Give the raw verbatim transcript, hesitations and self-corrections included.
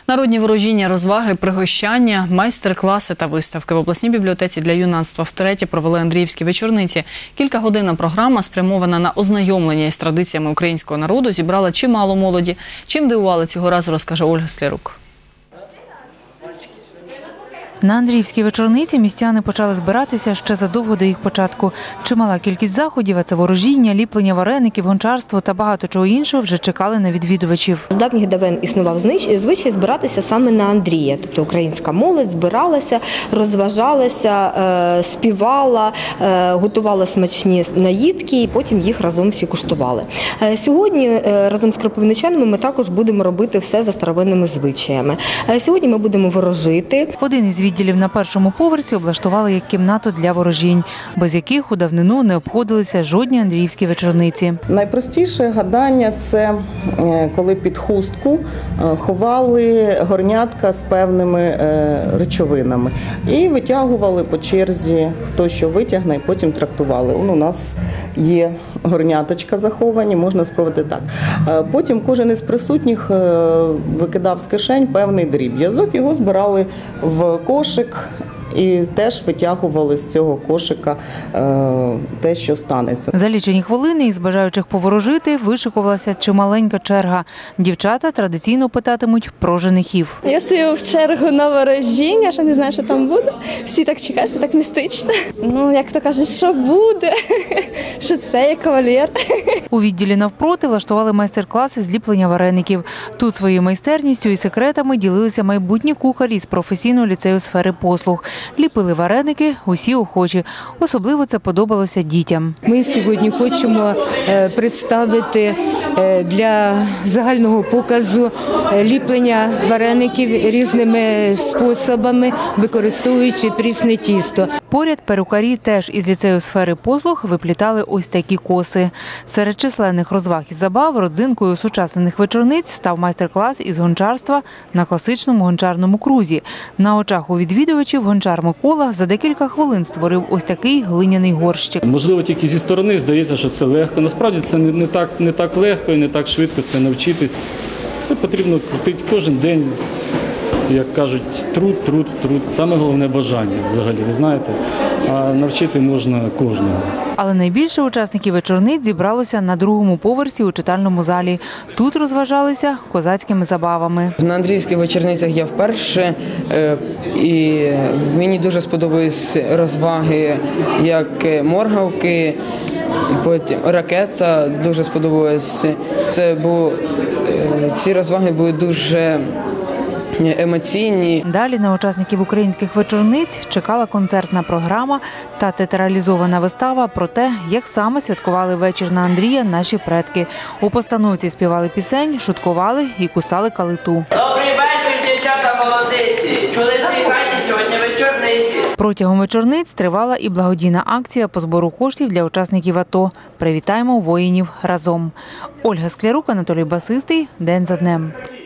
Народні ворожіння, розваги, пригощання, майстер-класи та виставки. В обласній бібліотеці для юнацтва втретє провели Андріївські вечорниці. Кількагодинна програма, спрямована на ознайомлення із традиціями українського народу, зібрала чимало молоді. Чим дивували цього разу, розкаже Ольга Склярук. На Андріївській вечорниці містяни почали збиратися ще задовго до їх початку. Чимала кількість заходів, а це ворожіння, ліплення вареників, гончарство та багато чого іншого вже чекали на відвідувачів. З давніх давен існував звичай збиратися саме на Андрія. Тобто українська молодь збиралася, розважалася, співала, готувала смачні наїдки і потім їх разом всі куштували. Сьогодні разом з кропивничанами ми також будемо робити все за старовинними звичаями. Сьогодні ми будемо ворожити. Один із відділів на першому поверсі облаштували як кімнату для ворожінь, без яких у давнину не обходилися жодні андріївські вечорниці. Найпростіше гадання – це коли під хустку ховали горнятка з певними речовинами і витягували по черзі, хто що витягне, і потім трактували. У нас є горняточка заховані, можна спробувати так. Потім кожен із присутніх викидав з кишень певний дріб'язок, його збирали в кошик і теж витягували з цього кошика те, що станеться. За лічені хвилини із бажаючих поворожити вишикувалася чималенька черга. Дівчата традиційно питатимуть про женихів. Я стою в чергу на ворожіння, ще не знаю, що там буде. Всі так чекають, все так містично. Ну, як то кажуть, що буде, що це є кавалер. У відділі навпроти влаштували майстер-класи з ліплення вареників. Тут своєю майстерністю і секретами ділилися майбутні кухарі з професійного ліцею сфери послуг. Ліпили вареники усі охочі. Особливо це подобалося дітям. Ми сьогодні хочемо представити для загального показу ліплення вареників різними способами, використовуючи прісне тісто. Поряд перукарі теж із ліцею сфери послуг виплітали ось такі коси. Серед численних розваг і забав родзинкою осучаснених вечорниць став майстер-клас із гончарства на класичному гончарному крузі. На очах у відвідувачів гончар Микола за декілька хвилин створив ось такий глиняний горщик. Можливо, тільки зі сторони здається, що це легко. Насправді це не так, не так легко і не так швидко це навчитись. Це потрібно крутити кожен день. Як кажуть, труд, труд, труд. Саме головне бажання взагалі, ви знаєте, а навчити можна кожного. Але найбільше учасників вечорниць зібралося на другому поверсі у читальному залі. Тут розважалися козацькими забавами. На Андріївських вечорницях я вперше, і мені дуже сподобались розваги, як моргавки, потім ракета дуже сподобалась. Це було, ці розваги були дуже емоційні. Далі на учасників українських вечорниць чекала концертна програма та театралізована вистава про те, як саме святкували вечір на Андрія наші предки. У постановці співали пісень, шуткували і кусали калиту. Добрий вечір, дівчата молодиці! Чули всі хаті сьогодні вечорниці? Протягом вечорниць тривала і благодійна акція по збору коштів для учасників АТО. Привітаємо воїнів разом. Ольга Склярук, Анатолій Басистий. День за днем.